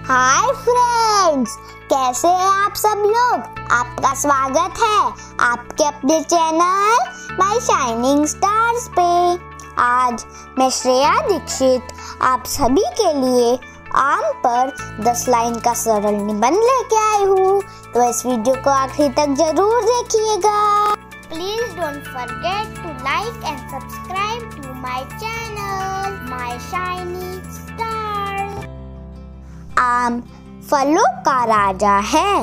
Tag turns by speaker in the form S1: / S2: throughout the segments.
S1: Hi friends, कैसे हैं आप सब लोग। आपका स्वागत है आपके अपने चैनल माय शाइनिंग स्टार्स पे। आज मैं श्रेया दीक्षित आप सभी के लिए आम पर 10 लाइन का सरल निबंध लेके आई हूँ, तो इस वीडियो को आखिरी तक जरूर देखिएगा। Please don't forget to like and subscribe to my channel my shining stars. आम फलों का राजा है।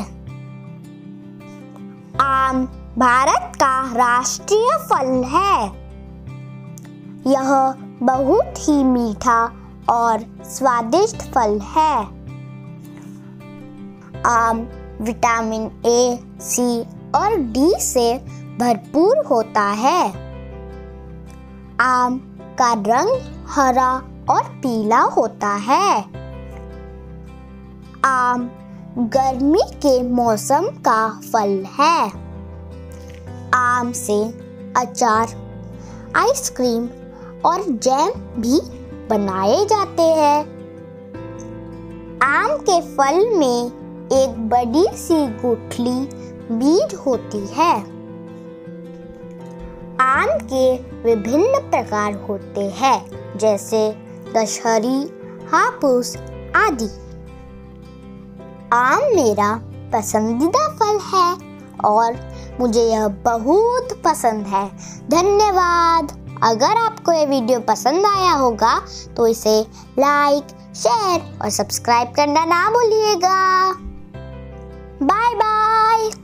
S1: आम भारत का राष्ट्रीय फल है। यह बहुत ही मीठा और स्वादिष्ट फल है। आम विटामिन ए, सी और डी से भरपूर होता है। आम का रंग हरा और पीला होता है। आम गर्मी के मौसम का फल है। आम से अचार, आइसक्रीम और जैम भी बनाए जाते हैं। आम के फल में एक बड़ी सी गुठली बीज होती है। आम के विभिन्न प्रकार होते हैं, जैसे दशहरी, हापुस आदि। आम मेरा पसंदीदा फल है और मुझे यह बहुत पसंद है। धन्यवाद। अगर आपको ये वीडियो पसंद आया होगा तो इसे लाइक, शेयर और सब्सक्राइब करना ना भूलिएगा। Bye bye.